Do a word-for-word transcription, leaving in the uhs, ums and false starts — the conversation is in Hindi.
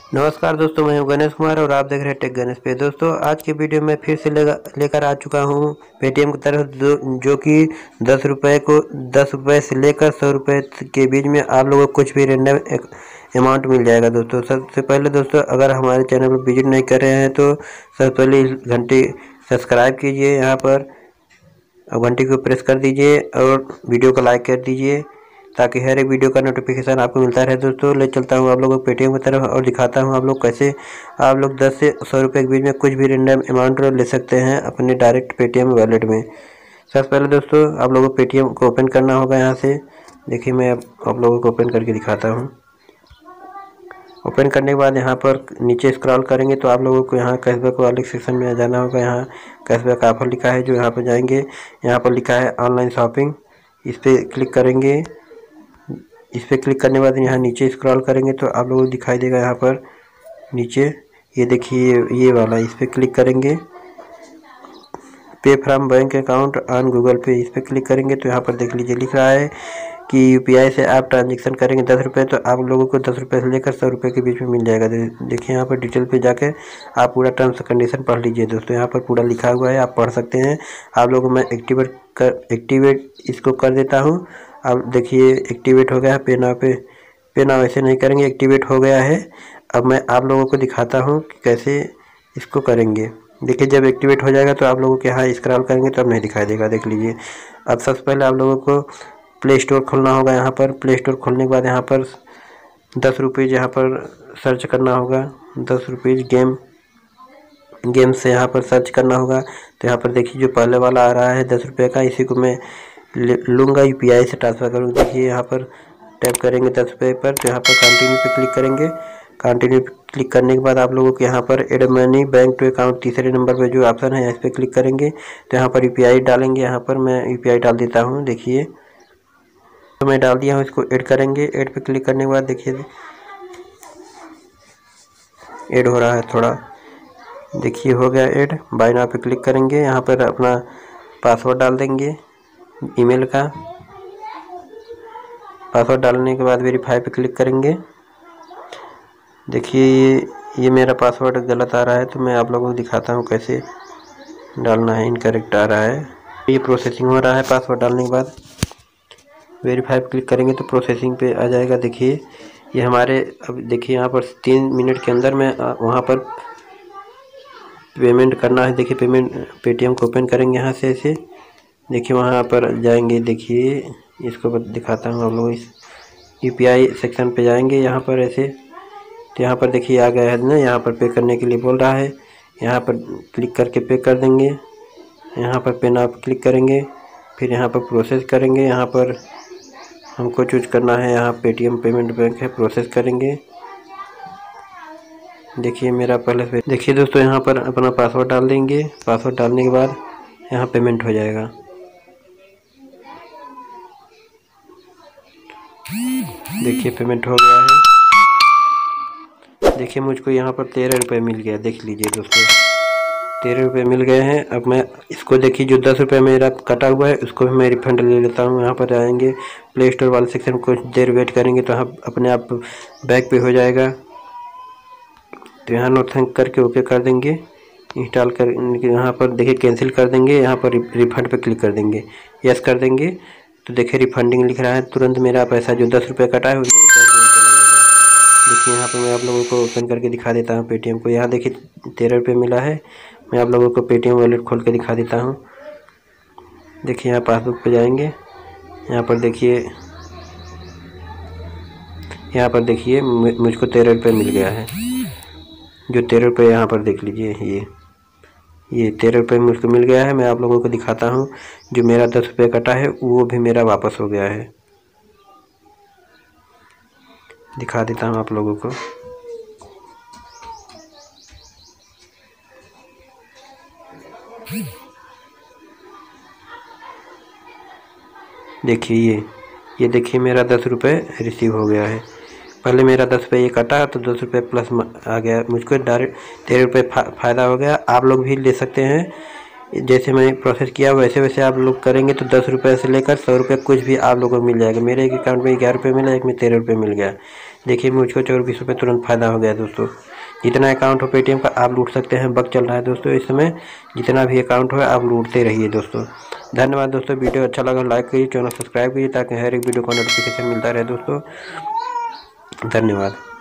नमस्कार दोस्तों, मैं हूं गणेश कुमार और आप देख रहे हैं टेक गणेश पे। दोस्तों आज के वीडियो में फिर से लेकर आ चुका हूं पेटीएम की तरफ, जो, जो कि दस रुपये को दस रुपये से लेकर सौ रुपये के बीच में आप लोगों को कुछ भी रेंडम अमाउंट मिल जाएगा। दोस्तों सबसे पहले दोस्तों अगर हमारे चैनल पर विजिट नहीं कर रहे हैं तो सबसे पहले घंटी सब्सक्राइब कीजिए, यहाँ पर घंटी को प्रेस कर दीजिए और वीडियो को लाइक कर दीजिए ताकि हर एक वीडियो का नोटिफिकेशन आपको मिलता रहे। दोस्तों ले चलता हूँ आप लोगों को पेटीएम की तरफ और दिखाता हूँ आप लोग कैसे आप लोग दस से सौ रुपये के बीच में कुछ भी रेंडम अमाउंट ले सकते हैं अपने डायरेक्ट पेटीएम वॉलेट में। सबसे पहले दोस्तों आप लोगों को पेटीएम को ओपन करना होगा। यहाँ से देखिए मैं आप लोगों को ओपन करके दिखाता हूँ। ओपन करने के बाद यहाँ पर नीचे स्क्रॉल करेंगे तो आप लोगों को यहाँ कैशबैक वाले सेक्शन में जाना होगा। यहाँ कैशबैक ऑफर लिखा है, जो यहाँ पर जाएंगे यहाँ पर लिखा है ऑनलाइन शॉपिंग, इस पर क्लिक करेंगे। इस पर क्लिक करने के बाद यहाँ नीचे स्क्रॉल करेंगे तो आप लोगों को दिखाई देगा यहाँ पर नीचे, ये देखिए ये वाला, इस पर क्लिक करेंगे। Pay from bank account on Google Pay, इस पर क्लिक करेंगे तो यहाँ पर देख लीजिए लिख रहा है कि यूपीआई से आप ट्रांजेक्शन करेंगे दस रुपये तो आप लोगों को दस रुपये से लेकर सौ रुपये के बीच में मिल जाएगा। देखिए यहाँ पर डिटेल पे जाकर आप पूरा टर्म्स कंडीशन पढ़ लीजिए। दोस्तों यहाँ पर पूरा लिखा हुआ है, आप पढ़ सकते हैं। आप लोगों को मैं एक्टिवेट कर एक्टिवेट इसको कर देता हूँ। अब देखिए एक्टिवेट हो गया है। पे नाउ पे पे नाउ ऐसे नहीं करेंगे, एक्टिवेट हो गया है। अब मैं आप लोगों को दिखाता हूँ कि कैसे इसको करेंगे। देखिए जब एक्टिवेट हो जाएगा तो आप लोगों के यहाँ स्क्रॉल करेंगे तो अब नहीं दिखाई देगा, देख लीजिए। अब सबसे पहले आप लोगों को प्ले स्टोर खोलना होगा। यहाँ पर प्ले स्टोर खोलने के बाद यहाँ पर दस रुपीज़ यहाँ पर सर्च करना होगा। दस रुपीज़ गेम गेम से यहाँ पर सर्च करना होगा। तो यहाँ पर देखिए जो पहले वाला आ रहा है दस रुपये का, इसी को मैं लूँगा यूपीआई से ट्रांसफ़र करूँगा। देखिए यहाँ पर टैप करेंगे दस रुपये पर, तो यहाँ पर कंटिन्यू पे क्लिक करेंगे। कंटिन्यू पे क्लिक करने के बाद आप लोगों को यहाँ पर add money bank to account तीसरे नंबर पे जो ऑप्शन है इस पर क्लिक करेंगे। तो यहाँ पर यूपीआई डालेंगे। यहाँ पर मैं यूपीआई डाल देता हूँ। देखिए तो मैं डाल दिया हूँ, इसको ऐड करेंगे। ऐड पे क्लिक करने के बाद देखिए ऐड हो रहा है थोड़ा, देखिए हो गया ऐड। बाय नाउ पे क्लिक करेंगे। यहाँ पर अपना पासवर्ड डाल देंगे ईमेल का। पासवर्ड डालने के बाद वेरीफाई पे क्लिक करेंगे। देखिए ये ये मेरा पासवर्ड गलत आ रहा है तो मैं आप लोगों को दिखाता हूँ कैसे डालना है। इनकरेक्ट आ रहा है, ये प्रोसेसिंग हो रहा है। पासवर्ड डालने के बाद वेरीफाई पे क्लिक करेंगे तो प्रोसेसिंग पे आ जाएगा। देखिए ये हमारे, अब देखिए यहाँ पर तीन मिनट के अंदर में वहाँ पर पेमेंट करना है। देखिए पेमेंट पेटीएम को ओपन करेंगे यहाँ से ऐसे, देखिए वहाँ पर जाएंगे। देखिए इसको दिखाता हूँ आप लोग, इस यूपीआई सेक्शन पे जाएंगे यहाँ पर ऐसे। तो यहाँ पर देखिए आ गया है ना, यहाँ पर पे करने के लिए बोल रहा है। यहाँ पर क्लिक करके पे कर देंगे। यहाँ पर पे नाउ क्लिक करेंगे, फिर यहाँ पर प्रोसेस करेंगे। यहाँ पर हमको चूज करना है, यहाँ पेटीएम पेमेंट बैंक है, प्रोसेस करेंगे। देखिए मेरा पहले से, देखिए दोस्तों यहाँ पर अपना पासवर्ड डाल देंगे। पासवर्ड डालने के बाद यहाँ पेमेंट हो जाएगा। देखिए पेमेंट हो गया है। देखिए मुझको यहाँ पर तेरह रुपये मिल गया, देख लीजिए दोस्तों तेरह रुपये मिल गए हैं। अब मैं इसको देखिए जो दस रुपये मेरा कटा हुआ है उसको भी मैं रिफंड ले लेता हूँ। यहाँ पर आएंगे प्ले स्टोर वाले सेक्शन में, कुछ देर वेट करेंगे तो यहाँ अपने आप बैक पे हो जाएगा। तो यहाँ नो थैंक करके ओके कर देंगे। इंस्टॉल कर यहाँ पर देखिए कैंसिल कर देंगे। यहाँ पर रिफंड पे क्लिक कर देंगे, यस कर देंगे। तो देखिए रिफंडिंग लिख रहा है, तुरंत मेरा पैसा जो दस रुपये कटा है वो मेरे बैंक में चला जाएगा। देखिए यहाँ पर मैं आप लोगों को ओपन करके दिखा देता हूँ पेटीएम को। यहाँ देखिए तेरह रुपये मिला है। मैं आप लोगों को पेटीएम वॉलेट खोल के दिखा देता हूँ। देखिए यहाँ पासबुक पे जाएंगे। यहाँ पर देखिए यहाँ पर देखिए मुझको तेरह रुपये मिल गया है। जो तेरह रुपये यहाँ पर देख लीजिए, ये ये तेरह रुपये मुझको मिल गया है। मैं आप लोगों को दिखाता हूँ जो मेरा दस रुपये कटा है वो भी मेरा वापस हो गया है। दिखा देता हूँ आप लोगों को। देखिए ये ये देखिए मेरा दस रुपये रिसीव हो गया है। पहले मेरा दस रुपये ये कटा तो दस रुपये प्लस आ गया, मुझको डायरेक्ट तेरह रुपये फ़ायदा हो गया। आप लोग भी ले सकते हैं, जैसे मैंने प्रोसेस किया वैसे वैसे आप लोग करेंगे तो दस रुपये से लेकर सौ रुपये कुछ भी आप लोगों को मिल जाएगा। मेरे एक अकाउंट में ग्यारह रुपये मिला, एक में तेरह रुपये मिल गया। देखिए मुझको चौबीस रुपये तुरंत फ़ायदा हो गया दोस्तों। जितना अकाउंट हो पेटीएम का आप लूट सकते हैं। बग चल रहा है दोस्तों इस समय, जितना भी अकाउंट हो आप लूटते रहिए दोस्तों। धन्यवाद दोस्तों। वीडियो अच्छा लगा लाइक करिए, चैनल सब्सक्राइब कीजिए ताकि हर एक वीडियो का नोटिफिकेशन मिलता रहे दोस्तों। धन्यवाद।